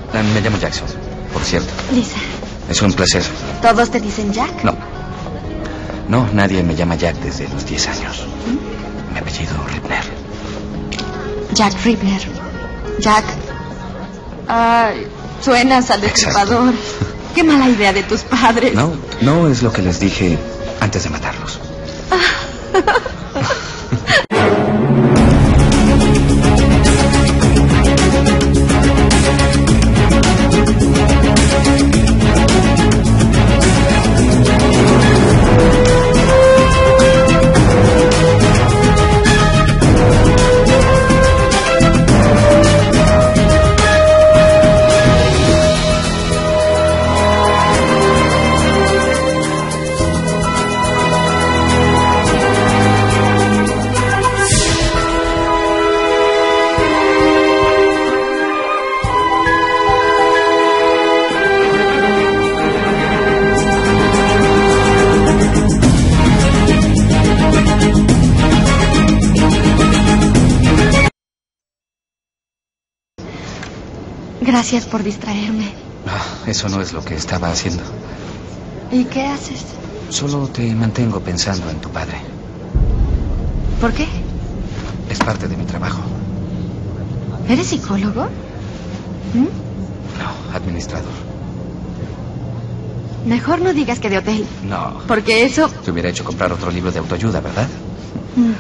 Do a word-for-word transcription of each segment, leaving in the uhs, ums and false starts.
Ah, me llamo Jackson, por cierto. Lisa. Es un placer. ¿Todos te dicen Jack? No. No, nadie me llama Jack desde los diez años. ¿Mm? Mi apellido, Ribner. Jack Ribner. Jack. Ay, suenas al destripador. Qué mala idea de tus padres. No, no es lo que les dije antes de matarlos. Gracias por distraerme. Ah, eso no es lo que estaba haciendo. ¿Y qué haces? Solo te mantengo pensando en tu padre. ¿Por qué? Es parte de mi trabajo. ¿Eres psicólogo? ¿Mm? No, administrador. Mejor no digas que de hotel. No. Porque eso... Te hubiera hecho comprar otro libro de autoayuda, ¿verdad? Mm.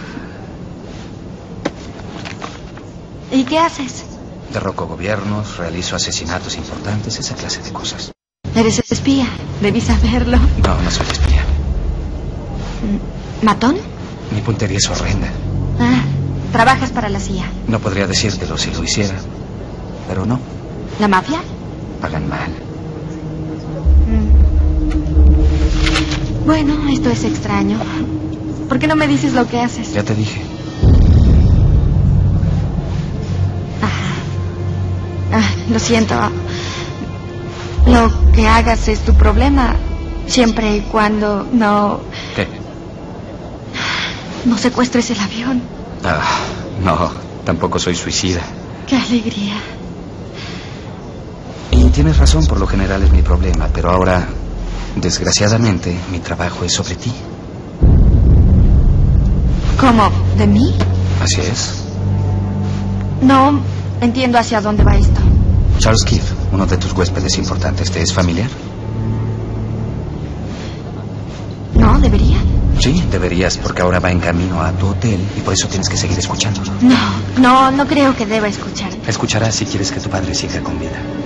¿Y qué haces? Derroco gobiernos, realizo asesinatos importantes, esa clase de cosas. Eres espía, debí saberlo. No, no soy espía. ¿Matón? Mi puntería es horrenda. Ah, trabajas para la C I A. No podría decírtelo si lo hiciera, pero no. ¿La mafia? Pagan mal. Mm. Bueno, esto es extraño. ¿Por qué no me dices lo que haces? Ya te dije. Ah, lo siento. Lo que hagas es tu problema, siempre y cuando no... ¿Qué? No secuestres el avión. Ah, no, tampoco soy suicida. ¡Qué alegría! Y tienes razón, por lo general es mi problema, pero ahora, desgraciadamente, mi trabajo es sobre ti. ¿Cómo? ¿De mí? Así es. No entiendo hacia dónde va esto. Charles Keith, uno de tus huéspedes importantes, ¿te es familiar? No, ¿debería? Sí, deberías, porque ahora va en camino a tu hotel y por eso tienes que seguir escuchándolo. No, no, no creo que deba escuchar. Escucharás si quieres que tu padre siga con vida.